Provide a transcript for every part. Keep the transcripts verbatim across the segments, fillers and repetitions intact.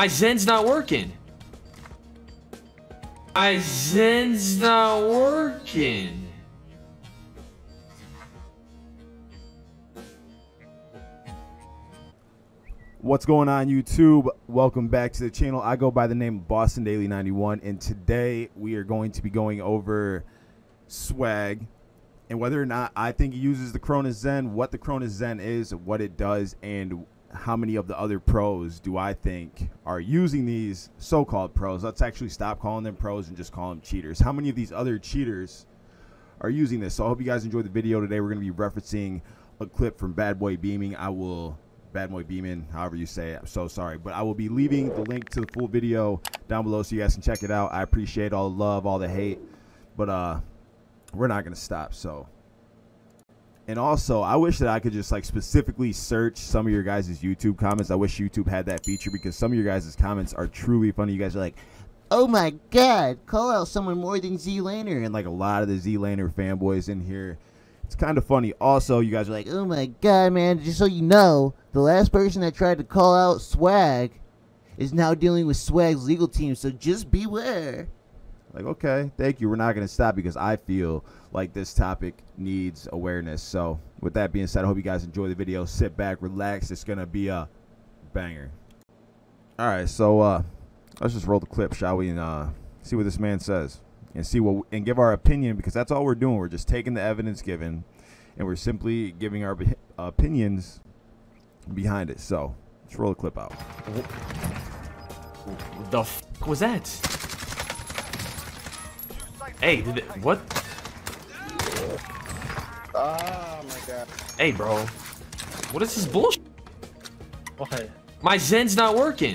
My Zen's not working. My Zen's not working. What's going on, YouTube? Welcome back to the channel. I go by the name of Boston Daily ninety-one, and today we are going to be going over swag and whether or not I think he uses the Cronus Zen, what the Cronus Zen is, what it does, and how many of the other pros do I think are using these so-called pros. Let's actually stop calling them pros and just call them cheaters. How many of these other cheaters are using this? So I hope you guys enjoyed the video today. We're going to be referencing a clip from Bad Boy Beaming. I will Bad Boy Beaming, however you say it. I'm so sorry, but I will be leaving the link to the full video down below so you guys can check it out. I appreciate all the love, all the hate, but uh we're not gonna stop. So, and also I wish that I could just like specifically search some of your guys' YouTube comments. I wish YouTube had that feature because some of your guys' comments are truly funny. You guys are like, oh my god, call out someone more than Z-Laner, and like a lot of the Z-Laner fanboys in here. It's kind of funny. Also, you guys are like, oh my god, man, just so you know, the last person that tried to call out Swag is now dealing with Swag's legal team, so just beware. Like, okay, thank you. We're not going to stop because I feel like this topic needs awareness. So, with that being said, I hope you guys enjoy the video. Sit back, relax. It's going to be a banger. All right, so uh, let's just roll the clip, shall we, and uh, see what this man says. And see what and give our opinion, because that's all we're doing. We're just taking the evidence given, and we're simply giving our opinions behind it. So let's roll the clip out. What the f was that? Hey, did it, what? Oh my god. Hey, bro. What is this bullshit? What? My Zen's not working.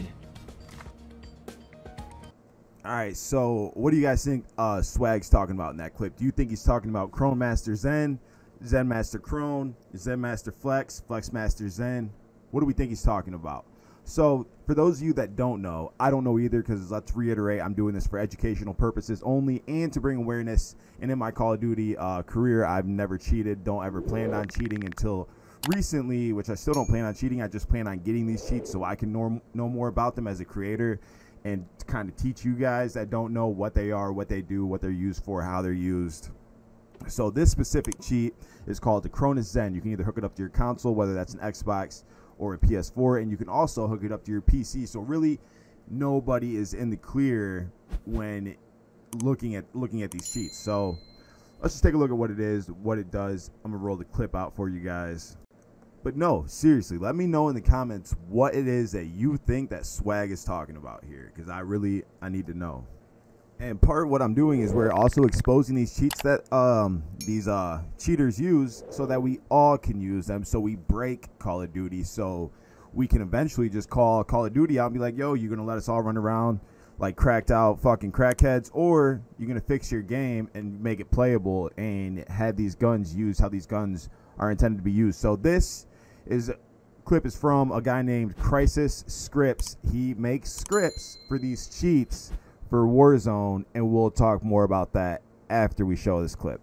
All right, so what do you guys think uh, Swag's talking about in that clip? Do you think he's talking about Crone Master Zen, Zen Master Crone, Zen Master Flex, Flex Master Zen? What do we think he's talking about? So for those of you that don't know, I don't know either, because let's reiterate, I'm doing this for educational purposes only and to bring awareness. And in my Call of Duty uh, career, I've never cheated, don't ever plan on cheating until recently, which I still don't plan on cheating. I just plan on getting these cheats so I can know, know more about them as a creator, and to kind of teach you guys that don't know what they are, what they do, what they're used for, how they're used. So this specific cheat is called the Cronus Zen. You can either hook it up to your console, whether that's an Xbox or a P S four, and you can also hook it up to your P C. So really, nobody is in the clear when looking at looking at these cheats. So let's just take a look at what it is, what it does. I'm gonna roll the clip out for you guys. But no, seriously, let me know in the comments what it is that you think that Swag is talking about here, because I really, I need to know. And part of what I'm doing is we're also exposing these cheats that um, these uh, cheaters use so that we all can use them, so we break Call of Duty, so we can eventually just call Call of Duty out and be like, yo, you're going to let us all run around like cracked out fucking crackheads, or you're going to fix your game and make it playable and have these guns used how these guns are intended to be used. So this is clip is from a guy named Crisis Scripts. He makes scripts for these cheats for Warzone, and we'll talk more about that after we show this clip.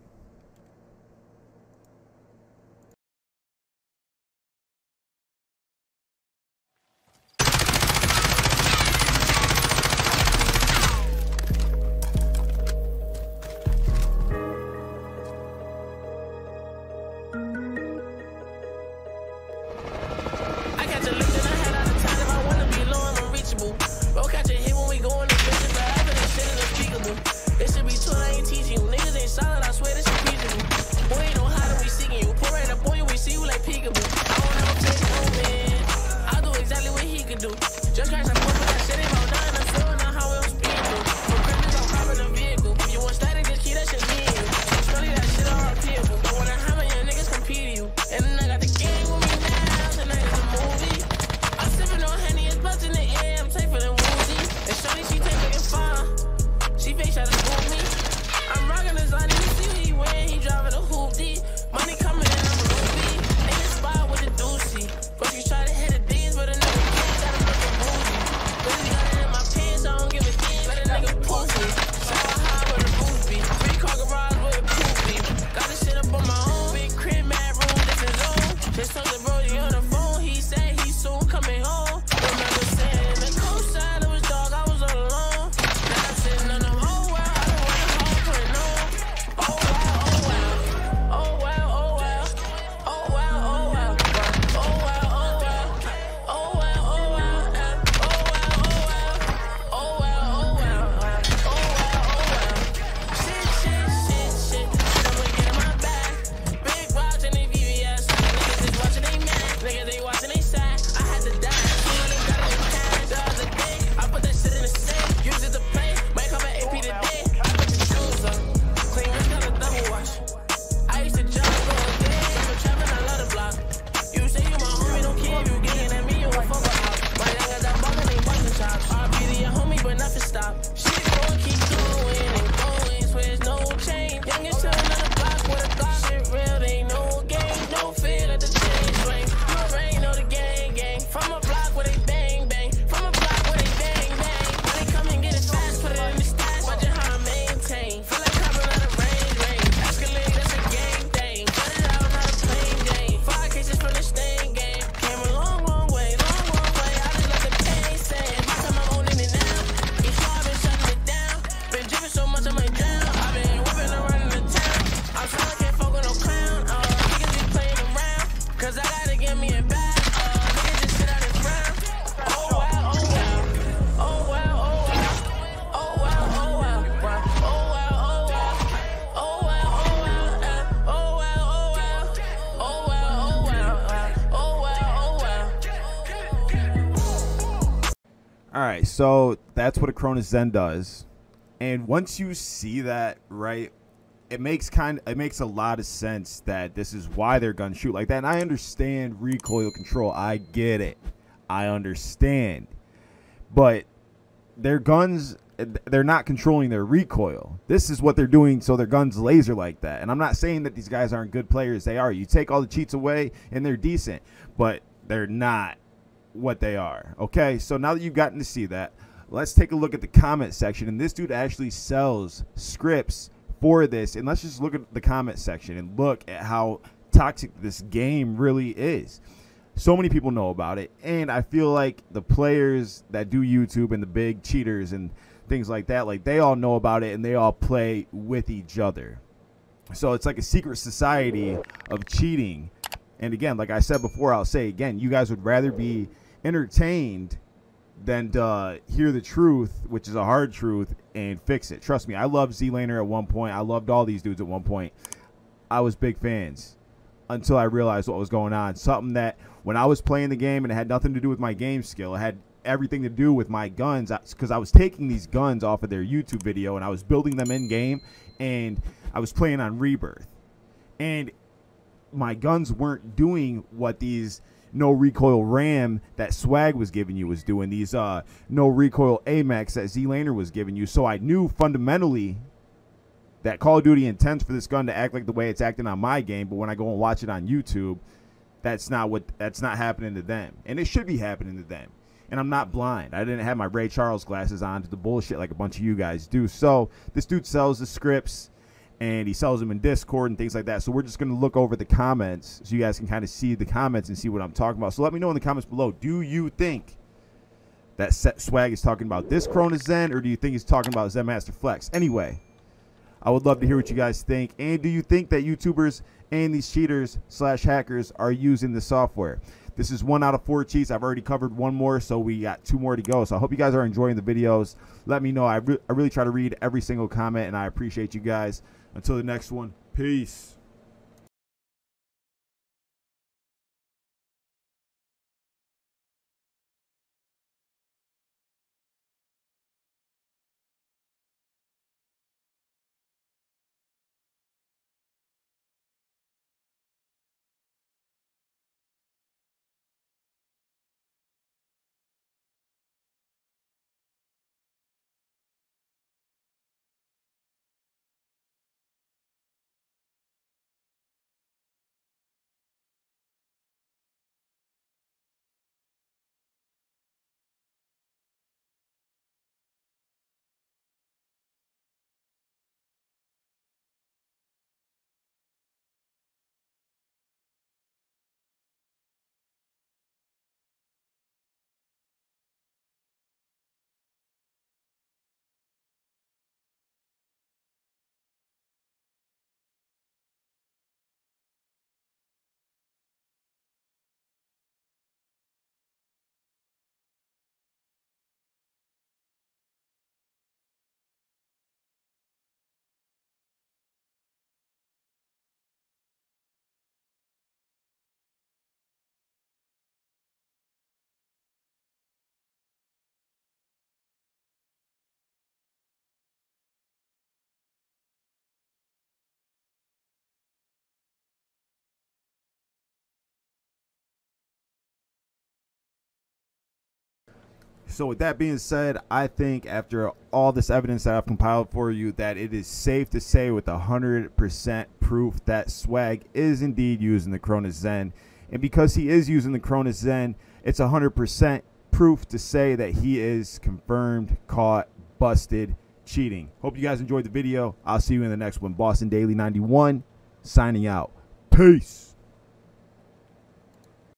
right, so that's what a Cronus Zen does. And once you see that, right, it makes kind it makes a lot of sense that this is why their guns shoot like that. And I understand recoil control. I get it. I understand. But their guns, they're not controlling their recoil. This is what they're doing, so their guns laser like that. And I'm not saying that these guys aren't good players. They are. You take all the cheats away, and they're decent. But they're not what they are. Okay, so now that you've gotten to see that, let's take a look at the comment section. And this dude actually sells scripts for this. And let's just look at the comment section and look at how toxic this game really is. So many people know about it, and I feel like the players that do YouTube and the big cheaters and things like that, like they all know about it and they all play with each other. So it's like a secret society of cheating. And again, like I said before, I'll say again, you guys would rather be entertained than to uh, hear the truth, which is a hard truth, and fix it. Trust me, I loved ZLaner at one point. I loved all these dudes at one point. I was big fans until I realized what was going on. Something that when I was playing the game and it had nothing to do with my game skill, it had everything to do with my guns, because I was taking these guns off of their YouTube video and I was building them in game, and I was playing on Rebirth, and my guns weren't doing what these no recoil RAM that Swag was giving you was doing, these uh no recoil A MAX that ZLaner was giving you. So I knew fundamentally that Call of Duty intends for this gun to act like the way it's acting on my game, but when I go and watch it on YouTube, that's not what that's not happening to them, and it should be happening to them. And I'm not blind. I didn't have my Ray Charles glasses on to the bullshit like a bunch of you guys do. So this dude sells the scripts, and he sells them in Discord and things like that. So we're just going to look over the comments so you guys can kind of see the comments and see what I'm talking about. So let me know in the comments below, do you think that Swag is talking about this Cronus Zen, or do you think he's talking about Zen Master Flex? Anyway, I would love to hear what you guys think. And do you think that YouTubers and these cheaters slash hackers are using the software? This is one out of four cheats. I've already covered one more, so we got two more to go. So I hope you guys are enjoying the videos. Let me know. I, re I really try to read every single comment, and I appreciate you guys. Until the next one, peace. So with that being said, I think after all this evidence that I've compiled for you, that it is safe to say with one hundred percent proof that Swag is indeed using the Cronus Zen. And because he is using the Cronus Zen, it's one hundred percent proof to say that he is confirmed, caught, busted, cheating. Hope you guys enjoyed the video. I'll see you in the next one. Boston Daily ninety-one, signing out. Peace.